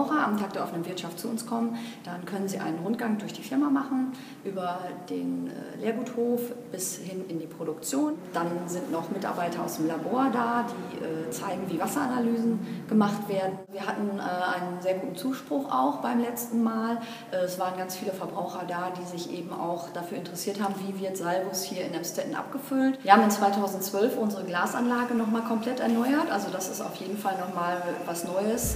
Verbraucher am Tag der offenen Wirtschaft zu uns kommen, dann können sie einen Rundgang durch die Firma machen, über den Lehrguthof bis hin in die Produktion. Dann sind noch Mitarbeiter aus dem Labor da, die zeigen, wie Wasseranalysen gemacht werden. Wir hatten einen sehr guten Zuspruch auch beim letzten Mal. Es waren ganz viele Verbraucher da, die sich eben auch dafür interessiert haben, wie wird Salbus hier in Emstetten abgefüllt. Wir haben in 2012 unsere Glasanlage nochmal komplett erneuert, also das ist auf jeden Fall nochmal was Neues.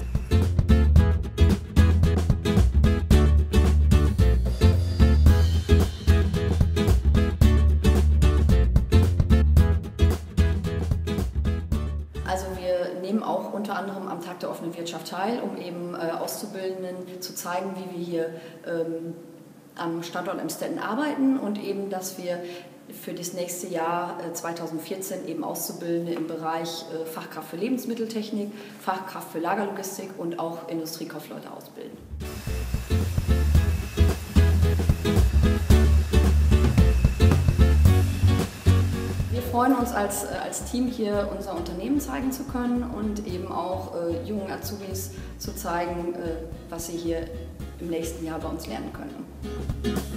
Also wir nehmen auch unter anderem am Tag der offenen Wirtschaft teil, um eben Auszubildenden zu zeigen, wie wir hier am Standort Emstetten arbeiten und eben, dass wir für das nächste Jahr 2014 eben Auszubildende im Bereich Fachkraft für Lebensmitteltechnik, Fachkraft für Lagerlogistik und auch Industriekaufleute ausbilden. Wir freuen uns als Team hier unser Unternehmen zeigen zu können und eben auch jungen Azubis zu zeigen, was sie hier im nächsten Jahr bei uns lernen können.